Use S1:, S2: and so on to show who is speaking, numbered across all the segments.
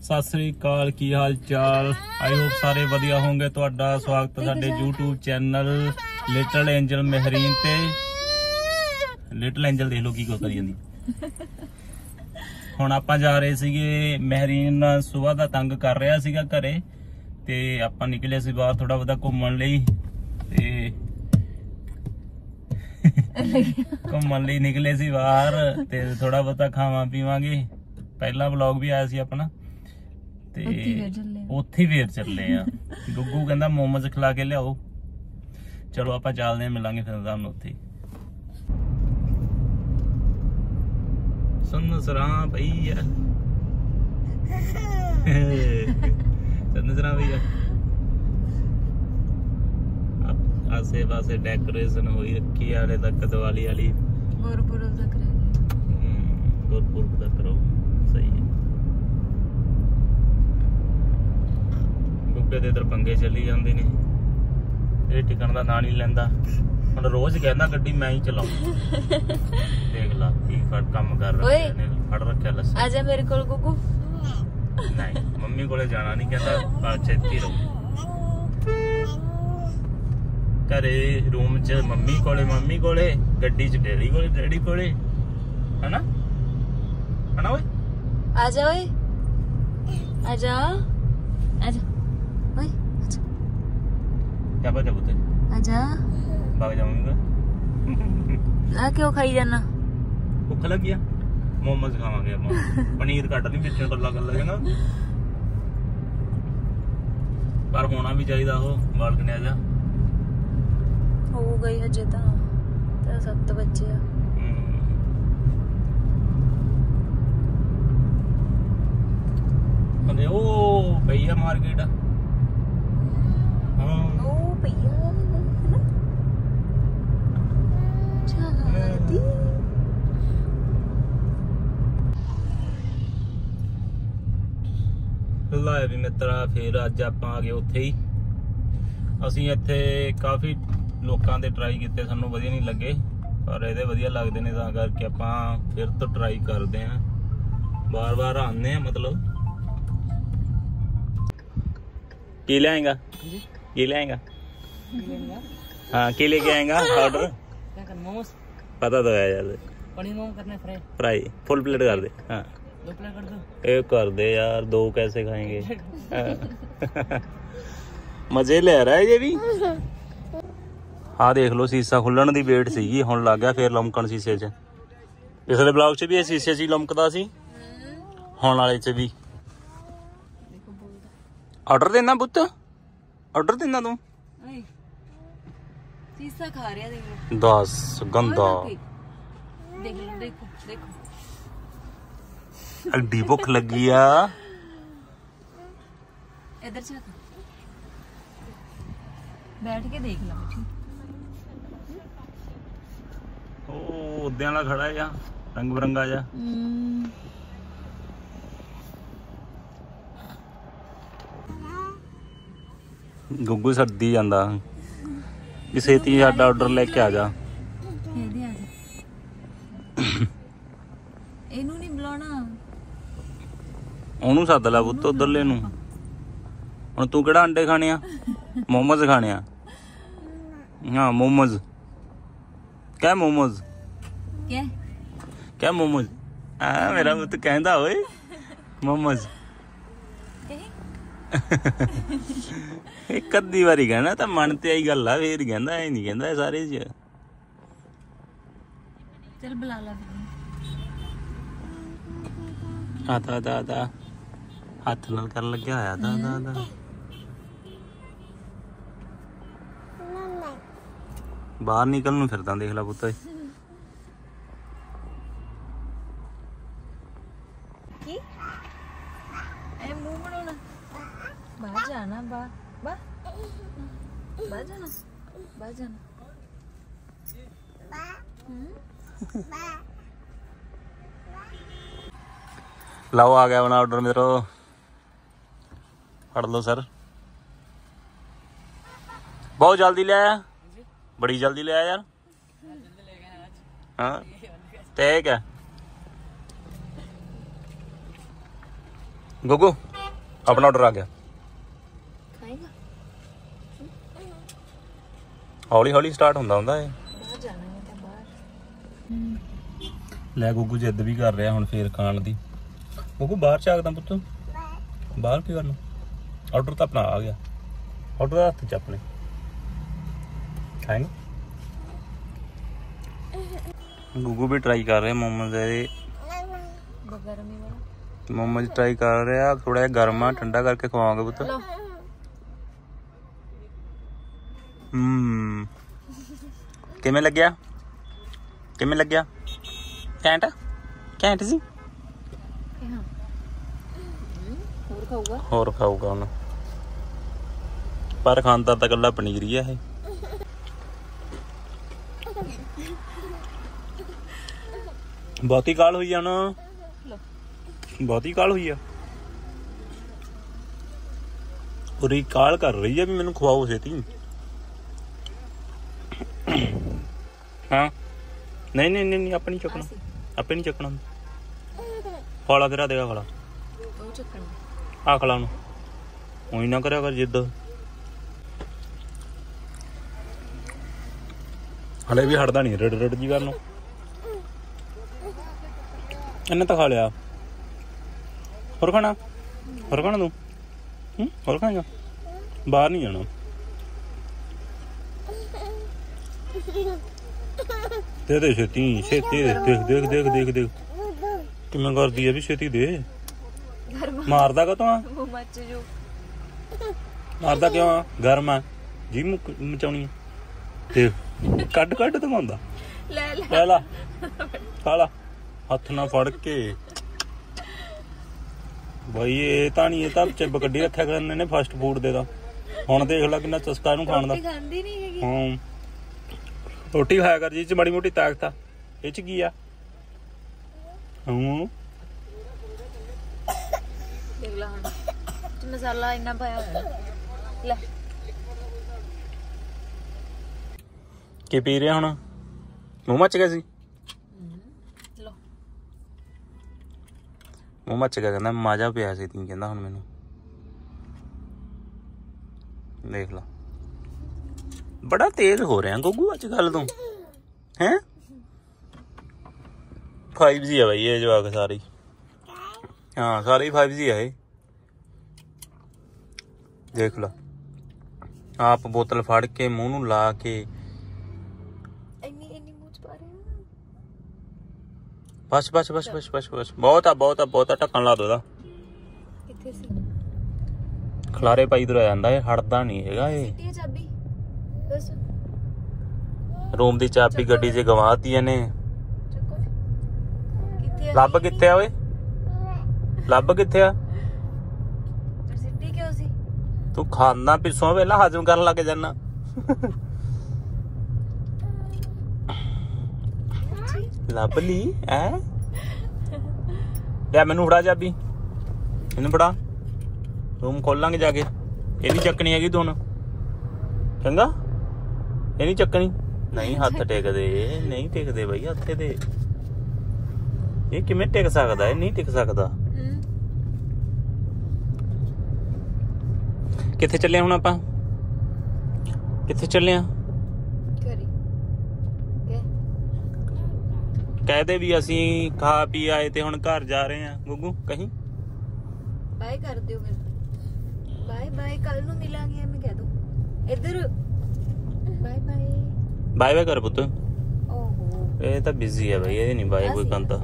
S1: सत श्री अकाल, की हाल चाल। आई होप सारे वधिया होंगे। तुहाडा स्वागत है साडे YouTube channel Little Angel Mehreen ते। लिटिल एंजल देख लो की करी जांदी। हुण आपां जा रहे सीगे, महरीन सुबह दा तंग कर रहा सीगा घरे ते आपां निकले सी बाहर थोड़ा बहुता घूमण लई ते घूमण लई निकले सी बाहर ते थोड़ा बहुता खावां पीवांगे। पहला व्लॉग भी आया सी अपना ते उत्थे फिर चले आ। गुग्गू कहंदा मोमोज खिला के लियाओ। चलो आपां चलदे हैं, मिलांगे फिर तुहानूं उत्थे। सुन सरां भैया सुन सरां भैया आसे पासे डेकोरेशन हुई रखी है हाले तक दिवाली वाली। गुरपुरब तक गुरपुरब तक रहो, सही है। गुग्गे दे इधर पंगे चली जाते ने, ये टिकण का ना नहीं लैंदा। ਹੁਣ रोज कहना गड्डी मैं ही चलाऊं। देख ला की काम कर रहा है, फड़ रखा लस्सी।
S2: आजा मेरे कोल गुग्गू।
S1: नहीं मम्मी कोले जाना नहीं, कहता छेती रहो घरे रूम च। मम्मी कोले गड्डी च डैडी कोले है ना ओए।
S2: आजा ओए, आजा आजा ओए, आजा
S1: क्या बात है पुत्र,
S2: आजा
S1: भाग जाऊंगा।
S2: आ क्यों खाई जाना?
S1: भुख लगी है, मोमोज खावांगे ਆਪਾਂ। पनीर ਕੱਟ ਲਈ ਵਿੱਚੋਂ ਕੱਲਾ ਕੱਲਾ पर होना भी चाहिए ਉਹ ਬਾਲਕਨੀ ਜਾ
S2: ਹੋ ਗਈ ਹਜੇ ਤਾਂ 7 ਵਜੇ ਆ।
S1: ਅਰੇ ਉਹ ਭਈਆ ਮਾਰਕੀਟ ਆ। ਹਾਂ
S2: ਉਹ ਭਈਆ ਚਾਹਦੀ
S1: ਲਾਇਆ ਵੀ ਮਿੱਤਰਾ। ਫਿਰ ਅੱਜ ਆਪਾਂ ਆ ਗਏ ਉੱਥੇ ਹੀ। ਅਸੀਂ ਇੱਥੇ ਕਾਫੀ ਲੋਕਾਂ ਦੇ ਟਰਾਈ ਕੀਤੇ, ਸਾਨੂੰ ਵਧੀਆ ਨਹੀਂ ਲੱਗੇ, ਪਰ ਇਹਦੇ ਵਧੀਆ ਲੱਗਦੇ ਨੇ ਤਾਂ ਕਰਕੇ ਆਪਾਂ ਫਿਰ ਤੋਂ ਟਰਾਈ ਕਰਦੇ ਆਂ। ਬਾਰ-ਬਾਰ ਆਉਂਦੇ ਆ। मतलब की लाएगा की लाएगा? हाँ की लेके आएगा ऑर्डर?
S3: मोमोज
S1: पता तो है यार।
S3: पनीर मोमो करना है
S1: फ्राई फुल प्लेट कर दे। हाँ
S3: 2 प्लेट कर दो।
S1: एक कर दे यार, 2 कैसे खाएंगे? मजे ले रहा है ये भी। हाँ देख लो शीशा खुलण दी वेट सीगी, हुण लग गया फिर लमकण शीशे च। पिछले ब्लॉग च भी ये शीशे च लमकदा सी, हुण वाले च भी। ऑर्डर देना पुत्त, ऑर्डर देना तू।
S2: शीशा खा रहा देख लो।
S1: 10 गंदा
S2: देख लो, देखो देखो
S1: अड्डी भुख लगी आ।
S2: इधर से बैठ के देख लो।
S1: ओ उद्या वाला खड़ा है रंग बिरंगा जा। गुग्गू सर्दी जांदा कि छेती साडा ऑर्डर लेके आ जा।
S2: ਇਹਨੂੰ ਨਹੀਂ ਬੁਲਾਉਣਾ,
S1: ਉਹਨੂੰ ਸੱਦ ਲੈ ਪੁੱਤ ਉਧਰਲੇ ਨੂੰ। ਹੁਣ ਤੂੰ ਕਿਹੜਾ ਅੰਡੇ ਖਾਣੇ ਆ? ਮੋਮੋਜ਼ ਖਾਣੇ ਆ? ਹਾਂ ਮੋਮੋਜ਼ ਕਹਿ, ਮੋਮੋਜ਼ ਕਹਿ ਮੋਮੋਜ਼। ਆ ਮੇਰਾ ਪੁੱਤ ਕਹਿੰਦਾ ਓਏ ਮੋਮੋਜ਼। ਇੱਕ ਅੱਧੀ ਵਾਰੀ ਕਹਿਣਾ ਤਾਂ ਮਨ ਤੇ ਆਈ ਗੱਲ ਆ, ਫੇਰ ਹੀ ਕਹਿੰਦਾ, ਐ ਨਹੀਂ ਕਹਿੰਦਾ ਸਾਰੇ ਚ।
S2: ਚੱਲ ਬੁਲਾ ਲਾ।
S1: ਆਦਾ ਹੱਥ ਨਾਲ ਕਰਨ ਲੱਗਿਆ ਹੋਇਆ ਦਾ ਬਾਹਰ ਨਿਕਲ ਨੂੰ ਫਿਰਦਾ। ਦੇਖ ਲੈ ਪੁੱਤ
S2: ਕੀ ਐ ਮੂੰਹ ਬਣਾਉਣਾ। ਬਾਹਰ ਜਾਣਾ, ਬਾਹਰ ਜਾਣਾ।
S1: लाओ आ गया अपना ऑर्डर मित्रों, फड़ लो सर। बहुत जल्दी ले आया, बड़ी जल्दी ले आया यार। हाँ ठीक है गुगू ਆਪਣਾ ਆਰਡਰ ਆ ਗਿਆ।
S2: ਖਾਏਗਾ?
S1: ਹੌਲੀ ਹੌਲੀ ਸਟਾਰਟ ਹੁੰਦਾ ਇਹ।
S2: ਬਾਹਰ ਜਾਣਾ ਹੈ ਤਾਂ ਬਾਹਰ।
S1: ਲੈ ਗੁੱਗੂ ਜਿੱਦ ਵੀ ਕਰ ਰਿਹਾ ਹੁਣ ਫੇਰ ਖਾਣ ਦੀ। ਗੁੱਗੂ ਬਾਹਰ ਝਾਕਦਾ ਪੁੱਤ, ਬਾਹਰ ਕੀ ਕਰਨਾ? ਆਰਡਰ ਤਾਂ ਆਪਣਾ ਆ ਗਿਆ, ਆਰਡਰ ਦਾ ਹੱਥ ਚ ਆਪਣੇ ਖਾਏਗਾ। ਗੁੱਗੂ ਵੀ ਟਰਾਈ ਕਰ ਰਿਹਾ ਮੋਮੋਜ਼ ਦੇ।
S2: ਗਰਮੀ ਵਾਲਾ
S1: ਮੋਮੋਜ਼ ਟਰਾਈ ਕਰ ਰਿਹਾ, ਥੋੜਾ ਜਿਹਾ ਗਰਮ ਆ, ਠੰਡਾ ਕਰਕੇ ਖਵਾਵਾਂਗੇ ਪੁੱਤ।
S2: ਲਓ।
S1: ਕਿਵੇਂ ਲੱਗਿਆ? ਕਿਵੇਂ ਲੱਗਿਆ? ਘੈਂਟ ਘੈਂਟ ਸੀ।
S2: ਹੋਰ ਖਾਊਗਾ?
S1: ਹੋਰ ਖਾਊਗਾ ਹੁਣ, ਪਰ ਖਾਂਦਾ ਤਾਂ ਇਕੱਲਾ ਪਨੀਰ ਹੀ ਆ ਇਹ। ਬਹੁਤੀ ਕਾਲ ਹੋਈ ਆ ਨਾ, ਬਹੁਤੀ ਕਾਲ ਹੋਈ ਆ। ਪੂਰੀ ਕਾਲ ਕਰ ਰਹੀ ਆ ਵੀ ਮੈਨੂੰ ਖਵਾਓ ਛੇਤੀ। ਹਾਂ ਨਹੀਂ ਨਹੀਂ ਨਹੀਂ ਆਪੇ ਨੀ ਚੱਕਣਾ, ਆਪੇ ਨੀ ਚੱਕਣਾ। ਖਾਲਾ ਫਿਰ ਆ ਦੇਗਾ, ਖਾਲਾ
S2: ਉਹ ਚੱਕਣਾ
S1: ਆ, ਖਾਲਾ ਉਹਨੂੰ। ਉਹੀ ਨਾ ਕਰਿਆ ਕਰ ਜਿੱਦ। ਹਲੇ ਵੀ ਹਟਦਾ ਨਹੀਂ, ਰੜ ਜੀ ਕਰਨ ਨੂੰ। ਇਹਨੇ ਤਾਂ ਖਾ ਲਿਆ। ਹੋਰ ਖਾਣਾ? ਹੋਰ ਖਾਣਾ ਤੂੰ? ਹੋਰ ਖਾਏਗਾ? ਬਾਹਰ ਨਹੀਂ ਜਾਣਾ। ਦੇ ਦੇ ਛੇਤੀ ਛੇਤੀ ਦੇ। ਦੇਖ ਦੇਖ ਦੇਖ ਦੇਖ ਦੇਖ ਕਿਵੇਂ ਕਰਦੀ ਆ ਵੀ ਛੇਤੀ ਦੇ। ਮਾਰਦਾ ਕਦੋਂ ਆ? ਮਾਰਦਾ ਕਿਉਂ ਆ? ਗਰਮ ਆ ਜੀ ਮਚਾਉਣੀ ਆ। ਦੇਖ ਕੱਢ ਕੱਢ ਦਿਖਾਉਂਦਾ। ਲੈ ਲਾ ਖਾ ਲਾ ਹੱਥ ਨਾਲ ਫੜ ਕੇ। ਬਾਈ ਇਹ ਤਾਂ ਨਹੀਂ, ਇਹ ਤਾਂ ਚਿੱਬ ਕੱਢੀ ਰੱਖਿਆ ਕਰਨ ਨੇ ਫਾਸਟ ਫੂਡ ਦੇ ਦਾ। ਹੁਣ ਦੇਖ ਲੈ ਕਿੰਨਾ ਚਸਕਾ ਇਹਨੂੰ ਖਾਣ ਦਾ। ਹਾਂ ਰੋਟੀ ਖਾਇਆ ਕਰ ਜੀ ਚ ਮਾੜੀ ਮੋਟੀ ਤਾਕਤ ਆ। ਇਹ ਚ ਕੀ ਆ?
S2: ਦੇਖ ਲਾ ਹੁਣ ਮਸਾਲਾ ਇੰਨਾ ਪਾਇਆ ਹੋਇਆ। ਲੈ
S1: ਕੀ ਪੀ ਰਿਹਾ ਹੁਣ? ਮੂੰਹ ਮੱਚ ਗਿਆ ਸੀ।
S2: ਲੋ
S1: ਮੂੰਹ ਮੱਚ ਗਿਆ, ਕਹਿੰਦਾ ਮਾਜਾ ਪਿਆ ਸੀ ਤੀ, ਕਹਿੰਦਾ ਹੁਣ ਮੈਨੂੰ। ਦੇਖ ਲਾ ਬੜਾ ਤੇਜ਼ ਹੋ ਰਿਹਾ ਗੁੱਗੂ ਅੱਜ ਕੱਲ ਤੂੰ ਹੈਂ। 5G ਆ ਬਾਈ ਇਹ ਜਵਾਕ ਸਾਰੇ। ਹਾਂ ਸਾਰੇ 5G ਆ ਇਹ। ਦੇਖ ਲਾ ਆਪ ਬੋਤਲ ਫੜ ਕੇ ਮੂੰਹ ਨੂੰ ਲਾ ਕੇ। ਬਸ ਬਸ ਬਸ ਬਸ ਬਸ ਬਸ ਬਹੁਤ ਆ ਬਹੁਤ ਆ ਬਹੁਤ ਆ। ਢੱਕਣ ਲਾ ਦੋ ਇਹਦਾ।
S2: ਕਿੱਥੇ ਸੀ?
S1: ਖਲਾਰੇ ਪਾਈ ਤੁਰਿਆ ਜਾਂਦਾ ਇਹ, ਹਟਦਾ ਨਹੀਂ ਹੈਗਾ ਇਹ।
S2: ਚਾਬੀ ਦੱਸ।
S1: ਰੂਮ ਦੀ ਚਾਬੀ ਗੱਡੀ 'ਚ ਗਵਾਤੀ ਇਹਨੇ।
S2: ਚੱਕੋ ਕਿੱਥੇ ਆ?
S1: ਲੱਭ ਕਿੱਥੇ ਆ ਓਏ? ਲੱਭ ਕਿੱਥੇ ਆ?
S2: ਸਿੱਟੀ ਕਿਉਂ ਸੀ?
S1: ਤੂੰ ਖਾਣਾ ਪਿੱਛੋਂ ਪਹਿਲਾਂ ਹਜਮ ਕਰਨ ਲੱਗ ਜਾਣਾ। ਲੱਭ ਲਈ ਐ। ਲੈ ਮੈਨੂੰ ਫੜਾ ਚਾਬੀ, ਇਹਨੂੰ ਫੜਾ। ਰੂਮ ਖੋਲਾਂਗੇ ਜਾ ਕੇ। ਇਹ ਨਹੀਂ ਚੱਕਣੀ ਹੈਗੀ ਤੂੰ ਹੁਣ, ਚੰਗਾ? ਇਹ ਨਹੀਂ ਚੱਕਣੀ। ਨਹੀਂ ਹੱਥ ਟੇਕਦੇ, ਨਹੀਂ ਟੇਕਦੇ ਬਈ ਹੱਥ ਦੇ। ਇਹ ਕਿਵੇਂ ਟਿਕ ਸਕਦਾ? ਇਹ ਨਹੀਂ ਟਿਕ ਸਕਦਾ। ਕਿੱਥੇ ਚੱਲੇ ਹੁਣ ਆਪਾਂ? ਕਿੱਥੇ ਚੱਲੇ ਆ? ਕਹਦੇ ਵੀ ਅਸੀਂ ਖਾ ਪੀ ਆਏ ਤੇ ਹੁਣ ਘਰ ਜਾ ਰਹੇ ਆ। ਗੁੱਗੂ ਕਹੀਂ
S2: ਬਾਏ ਕਰ ਦਿਓ ਫਿਰ। ਬਾਏ ਬਾਏ, ਕੱਲ ਨੂੰ ਮਿਲਾਂਗੇ ਐਵੇਂ ਕਹਿ ਦੋ। ਇੱਧਰ ਬਾਏ ਬਾਏ।
S1: ਬਾਏ ਬਾਏ ਕਰ ਪੁੱਤ।
S2: ਓਹੋ
S1: ਇਹ ਤਾਂ ਬਿਜ਼ੀ ਹੈ ਬਈ, ਇਹ ਨਹੀਂ ਬਾਏ ਕੋਈ ਕੰਤਾ।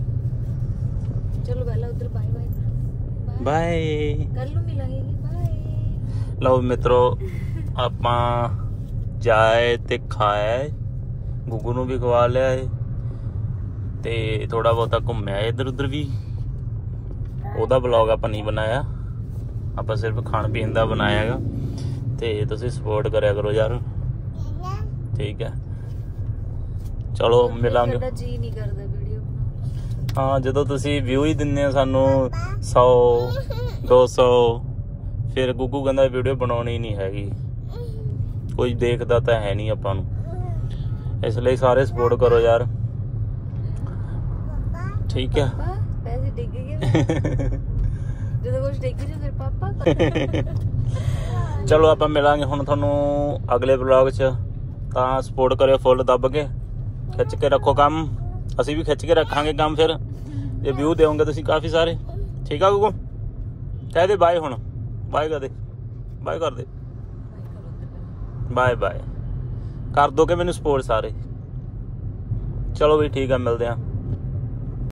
S2: ਚਲੋ ਪਹਿਲਾਂ ਉਧਰ ਬਾਏ ਬਾਏ।
S1: ਬਾਏ
S2: ਕੱਲ ਨੂੰ ਮਿਲਾਂਗੇ। ਬਾਏ।
S1: ਲਓ ਮਿੱਤਰੋ ਆਪਾਂ ਜਾਏ ਤੇ ਖਾਇਆ। ਗੁੱਗੂ ਨੂੰ ਵੀ ਖਵਾ ਲਿਆ ਤੇ ਥੋੜਾ ਬਹੁਤਾ ਘੁੰਮਿਆ ਇੱਧਰ ਉੱਧਰ ਵੀ। ਉਹਦਾ ਵਲੌਗ ਆਪਾਂ ਨਹੀਂ ਬਣਾਇਆ, ਆਪਾਂ ਸਿਰਫ ਖਾਣ ਪੀਣ ਦਾ ਬਣਾਇਆ ਹੈਗਾ। ਤੇ ਤੁਸੀਂ ਸਪੋਰਟ ਕਰਿਆ ਕਰੋ ਯਾਰ, ਠੀਕ ਹੈ? ਚਲੋ ਮਿਲਾਂਗੇ।
S2: ਜੀ ਨਹੀਂ ਕਰਦਾ ਵੀਡੀਓ ਬਣਾਉਣ।
S1: ਹਾਂ ਜਦੋਂ ਤੁਸੀਂ ਵਿਊ ਹੀ ਦਿੰਦੇ ਹੋ ਸਾਨੂੰ 100 200, ਫਿਰ ਗੁੱਗੂ ਕਹਿੰਦਾ ਵੀਡੀਓ ਬਣਾਉਣੀ ਨਹੀਂ ਹੈਗੀ। ਕੋਈ ਦੇਖਦਾ ਤਾਂ ਹੈ ਨਹੀਂ ਆਪਾਂ ਨੂੰ, ਇਸ ਲਈ ਸਾਰੇ ਸਪੋਰਟ ਕਰੋ ਯਾਰ, ਠੀਕ ਹੈ?
S2: ਪੈਸੇ ਡਿੱਗ ਗਏ ਜਦੋਂ ਕੁਝ ਡਿੱਗ ਜਾ ਫਿਰ ਪਾਪਾ।
S1: ਚਲੋ ਆਪਾਂ ਮਿਲਾਂਗੇ ਹੁਣ ਤੁਹਾਨੂੰ ਅਗਲੇ ਵਲੌਗ 'ਚ। ਤਾਂ ਸਪੋਰਟ ਕਰਿਓ ਫੁੱਲ ਦੱਬ ਕੇ, ਖਿੱਚ ਕੇ ਰੱਖੋ ਕੰਮ, ਅਸੀਂ ਵੀ ਖਿੱਚ ਕੇ ਰੱਖਾਂਗੇ ਕੰਮ। ਫਿਰ ਜੇ ਵਿਊ ਦਿਓਗੇ ਤੁਸੀਂ ਕਾਫੀ ਸਾਰੇ, ਠੀਕ ਆ ਗੁੱਗੂ? ਕਹਿ ਦੇ ਬਾਏ ਹੁਣ, ਬਾਏ ਕਰ ਦੇ, ਬਾਏ ਕਰ ਦੇ, ਬਾਏ ਬਾਏ ਕਰ ਦੋਗੇ ਮੈਨੂੰ ਸਪੋਰਟ ਸਾਰੇ। ਚਲੋ ਵੀ ਠੀਕ ਆ, ਮਿਲਦੇ ਆ।